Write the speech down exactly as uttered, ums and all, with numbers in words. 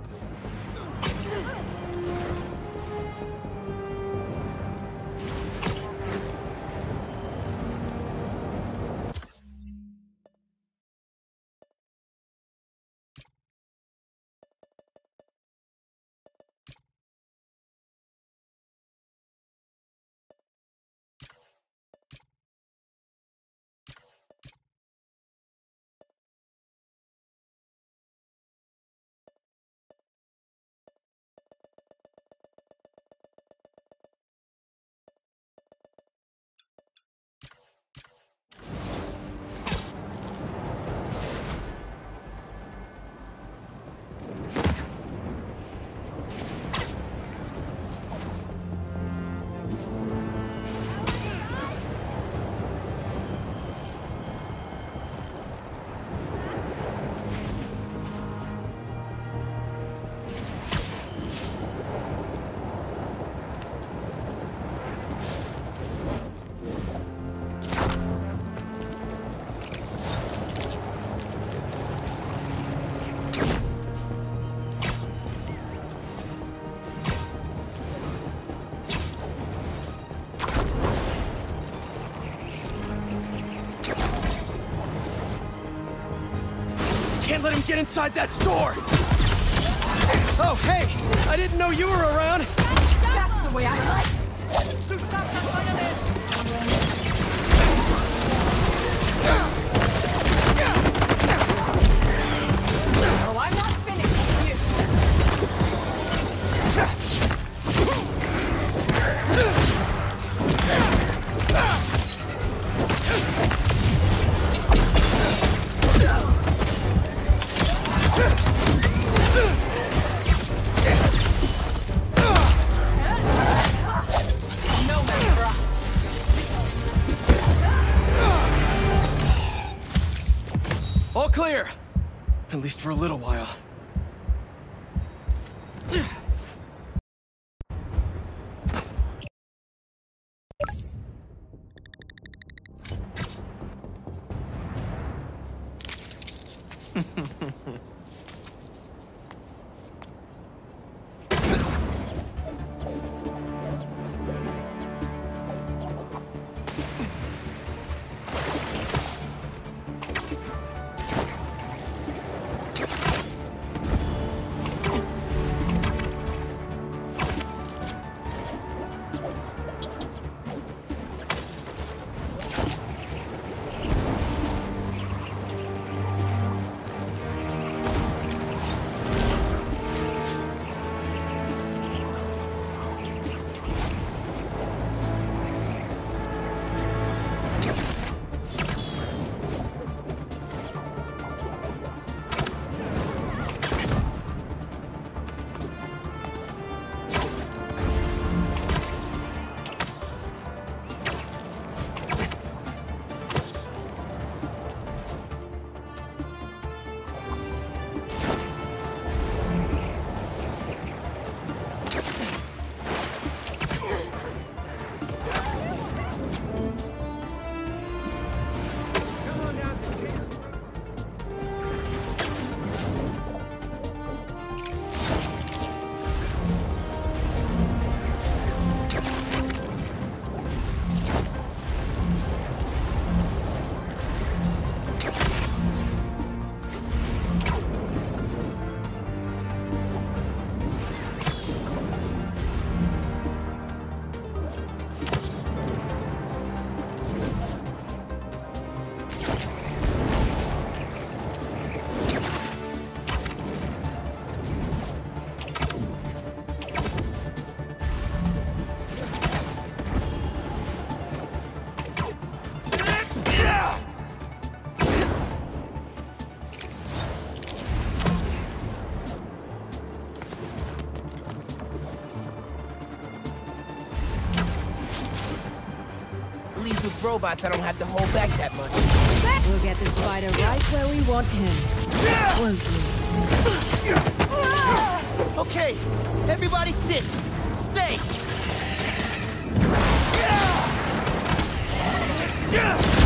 Can't let him get inside that store! Oh, hey! I didn't know you were around! That's the way I like it! Oh, I'm not finished with you! All clear! At least for a little while. With robots, I don't have to hold back that much. We'll get the spider right where we want him. Won't we? Okay, everybody sit. Stay.